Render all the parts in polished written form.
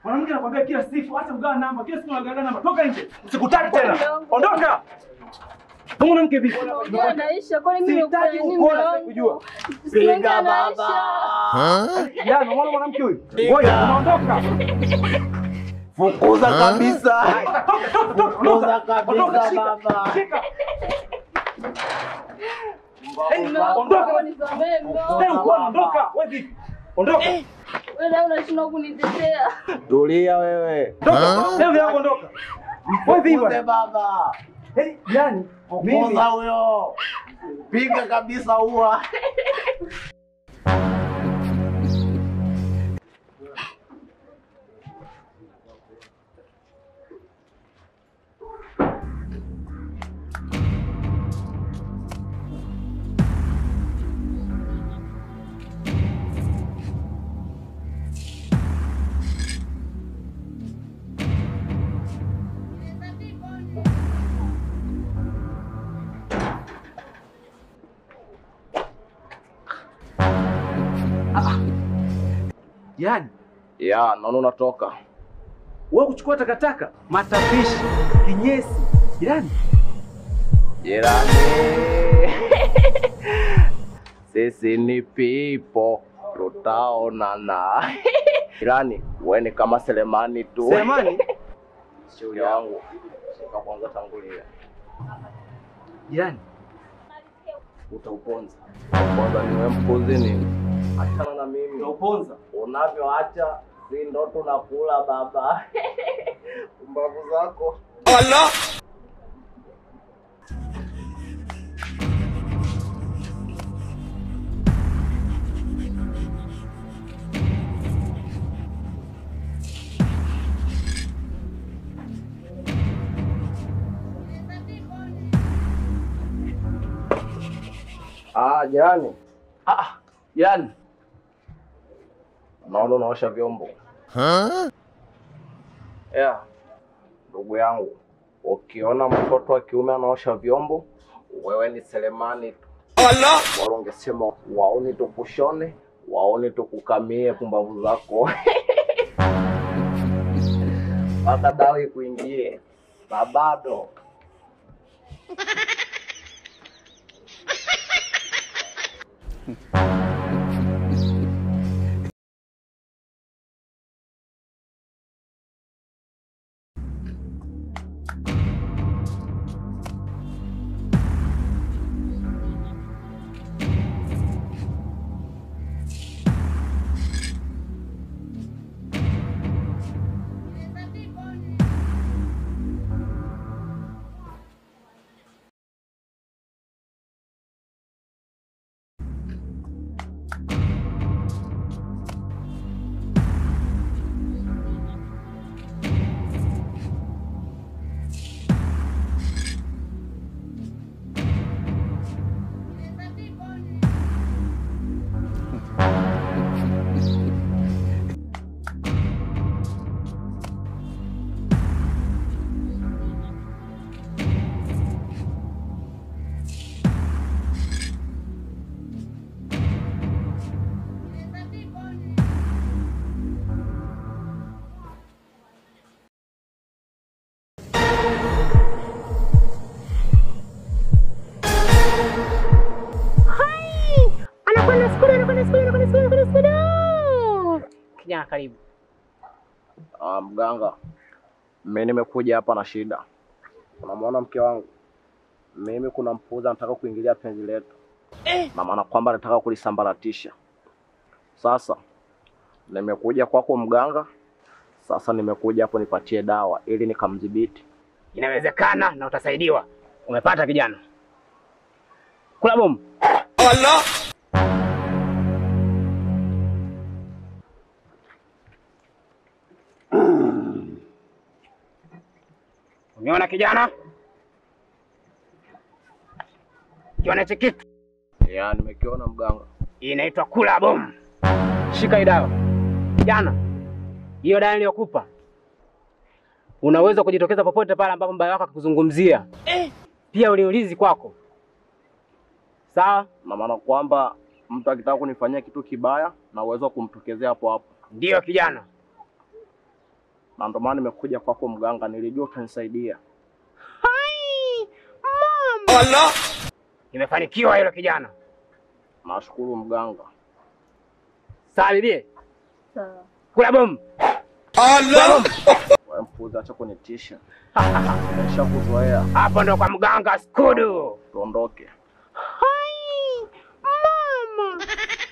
Mwanamke anakuambia kila siku hata mgawa namba, kila siku unagawa namba. Toka nje. Usikutaki tena. Ondoka. Mwanamke vipi? Naisha kwa nini sitaki kukuona kujua. Piga baba. Ya, unaona mwanamke huyu? Ngoja, unaondoka. Fukuza kabisa. Fukuza kabisa baba. Ondoka. Ondoka. Wewe vipi? Ondoka. Wewe unashindwa kunitetea. Tulia wewe. Ondoka. Leo ondoka. Wewe vipi baba? Yani, fukuza huyo. Piga kabisa ua. Yani, ya, naona unatoka. Wewe kuchukua takataka, matapishi, kinyesi. Jirani. Jirani. Sisi ni pipo, tutaonana. Jirani, wewe ni kama Selemani tu. Selemani? Shughuli yangu. Shika kwanza tangulia. Jirani. Utauponza. Kwanza niwe mpuzi nini? Achana na mimi. Utauponza. Unavyoacha si ndo tunakula baba. Mbavu zako. Allah. Jirani. Jirani. Naona unaosha vyombo. Yeah. Ndugu yangu, ukiona mtoto wa kiume anaosha vyombo, wewe ni Selemani tu. Allah! Wala ungesema waoni tukushone, waoni tukukamie pumbavu zako. Paka dawa ikuingie. Babado. Kijana karibu. Mganga. Mimi nimekuja hapa na shida. Unamwona mke wangu? Mimi kuna mpuuza anataka kuingilia penzi letu. Na maana kwamba anataka kulisambaratisha. Sasa nimekuja kwako mganga. Sasa nimekuja hapo nipatie dawa ili nikamdhibiti. Inawezekana na utasaidiwa. Umepata kijana? Kula bomu. Allah! Umeona kijana? Kiona hicho kitu? Ya, nimekiona mganga. Inaitwa kula bomu. Shika hii dawa. Kijana, hiyo dawa niliyokupa unaweza kujitokeza popote pale ambapo mbaya wako akikuzungumzia. Pia uliulizi kwako. Sawa? Na maana kwamba mtu akitaka kunifanyia kitu kibaya na uwezo kumtokezea hapo hapo. Ndio kijana. Na ndio maana nimekuja kwako mganga, nilijua utanisaidia. Hai! Mama! Allah! Nimefanikiwa hilo kijana. Nashukuru mganga. Sawa bibi? Sawa. Kula bomu. Allah! Wewe mpuza, acha kunitisha. Nimesha kuzoea. Hapo ndo kwa mganga skudu. Tuondoke. Hai! Mama!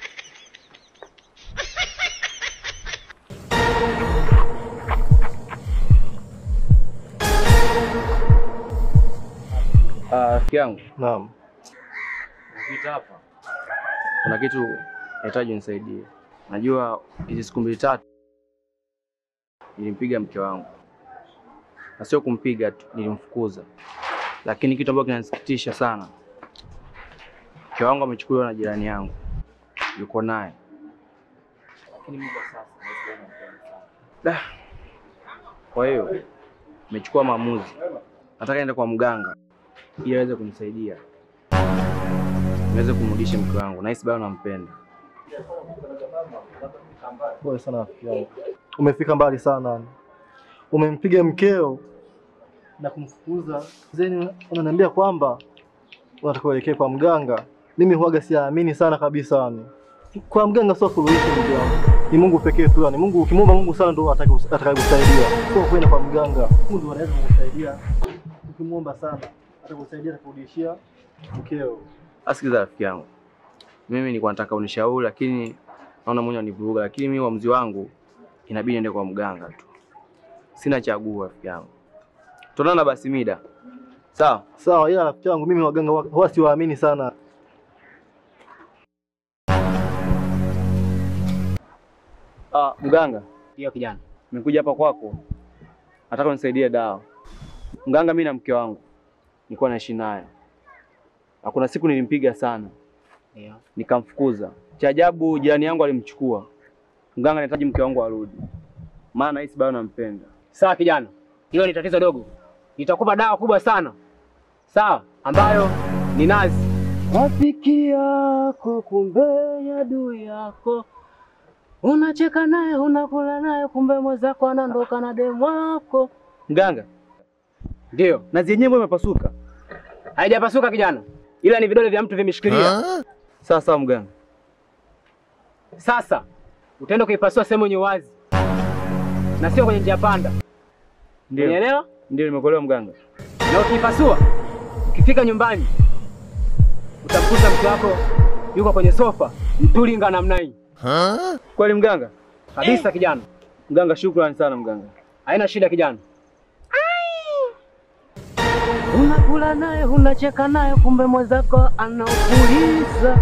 Rafiki yangu. Naam. Napita hapa. Kuna kitu nahitaji unisaidie. Najua hizi siku 2-3 nilimpiga mke wangu. Na sio kumpiga tu, nilimfukuza. Lakini kitu ambacho kinanisikitisha sana, mke wangu amechukuliwa na jirani yangu. Yuko naye. Lakini muda sasa nampenda sana. Kwa hiyo nimechukua maamuzi. Nataka niende kwa mganga ili aweze kunisaidia. Niweze kumrudisha mke wangu. Nahisi bado nampenda. Pole sana rafiki yangu. Umefika mbali sana. Umempiga mkeo na kumfukuza. Zeni unaniambia kwamba unataka kuelekea kwa mganga. Mimi huaga siamini sana kabisa yani. Kwa mganga sio suluhisho ndugu yangu. Ni Mungu pekee tu yani. Mungu ukimwomba Mungu sana ndio atakayekusaidia. Sio kwenda kwa mganga. Mungu ndio anaweza kukusaidia. Ukimwomba sana atakusaidia kurudishia mkeo. Asikiza rafiki yangu. Mimi nilikuwa nataka unishauri lakini naona mwenye univuruga, lakini mimi uamuzi wangu inabidi niende kwa mganga tu. Sina chaguo rafiki yangu. Tunaona basi mida. Sawa? Sawa, ila rafiki yangu mimi waganga huwa siwaamini sana. Mganga. Ndio kijana. Nimekuja hapa kwako. Nataka unisaidie dawa. Mganga, mimi na mke wangu nilikuwa naishi naye. Hakuna siku nilimpiga sana. Ndio. Nikamfukuza. Cha ajabu jirani yangu alimchukua. Mganga anahitaji mke wangu arudi. Maana hisi bado nampenda. Sawa kijana. Hilo ni tatizo dogo. Nitakupa dawa kubwa sana. Sawa, ambayo ni nazi. Rafiki yako kumbe adui yako. Unacheka naye, unakula naye, kumbe mwenzako anaondoka na demu wako. Mganga. Ndio. Nazi yenyewe imepasuka. Haijapasuka kijana. Ila ni vidole vya mtu vimeshikilia. Sawa mganga. Sasa utaenda kuipasua sehemu yenye wazi. Na sio kwenye njia panda. Ndio. Unielewa? Ndio nimekuelewa mganga. Na ukipasua, ukifika nyumbani, utamkuta mke wako yuko kwenye sofa, mtulinga namna hii. Kweli mganga? Kabisa kijana. Mganga, shukrani sana mganga. Haina shida kijana. Unakula naye, unacheka naye, kumbe mwenzako anaupuliza.